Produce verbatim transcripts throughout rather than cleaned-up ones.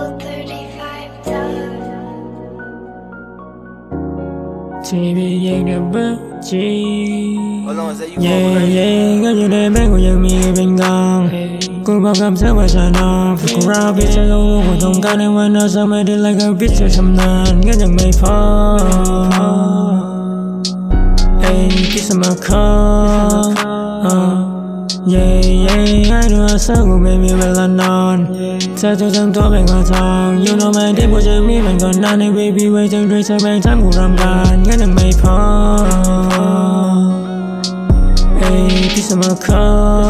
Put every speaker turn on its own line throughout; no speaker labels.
ทีวียังเดิมเบอร์จีเย่เย่ก็อยู่ในแบงก์กูยังมีเป็นกองกูบอกกับเธอว่าฉันนอนฝึกกูรักพี่เธอรู้ว่าต้องการในวันนั้นสักไม่ได้เลยก็พี่เธอทำนานก็ยังไม่พอเอ้ยพี่สมัครขอเย่เย่ให้ดูว่าสักกูไม่มีเวลานอนเธอจะทำตัวเป็นกระทอง You know my day กูจะมีมันก่อนนานใน baby ไว้จังด้วยเธอแบ่งทำกูรำคาญก็ยังไม่พอเอ้ยพี่สมัครขอ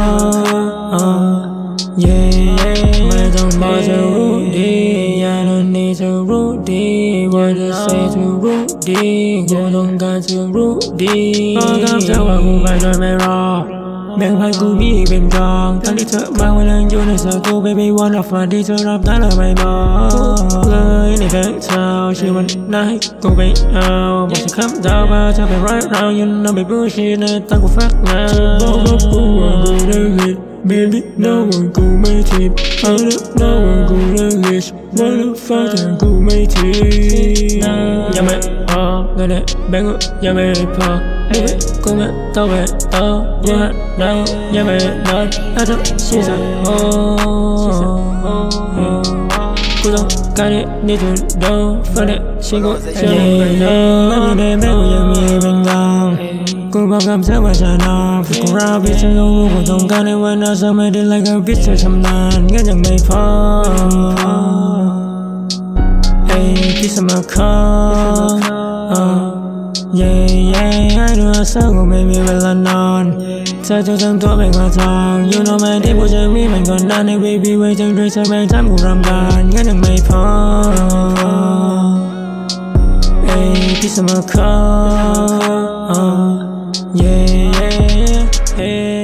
เย่เย่ไม่ต้องบอกเธอรู้ดี I don't need to รู้ดี What to say to รู้ดีกูต้องการเธอรู้ดีบอกกับเธอว่ากูไปโดยไม่รอแบ่งพันกูมีเป็นกองตอนที่เธอมาวันนั้นอยู่ในเธอกู baby wanna find ที่เธอรับได้แล้วไม่บอกเลยในแบงค์เท้าชื่อวันนั้นให้กูไปเอาบอกจะคำดาวว่าเธอไป right now you know baby bullshit ในตั้งกูฟักแล้วบอกกับกูว่ากูได้ผิด baby no ว่ากูไม่ผิด I don't know ว่ากูได้ผิด what the fuck แต่กูไม่ผิดยังไม่พอเงินในแบงค์กูยังไม่พอBaby, come to it, oh, yeah, now, yeah, man, not at all. She's a oh, good on, got it, need to know for it. She go, yeah, no, I'm in the bed with me, even gone. Go back up to what I know. Go around, bitch, and go, go, don't got it when I saw me, like a bitch or some man. Get your made for. Hey, kiss my car. Yeah, yeah, ให้ดูว่าสักกูไม่มีเวลานอนเธอจะทำตัวเป็นกระทอง You know my day กูจะมีมันก่อนนานใน baby ไว้จังด้วยเธอแบ่งทำกูรำคาญก็ยังไม่พอเอ้ยพี่สมัครขอ Yeah, yeah, yeah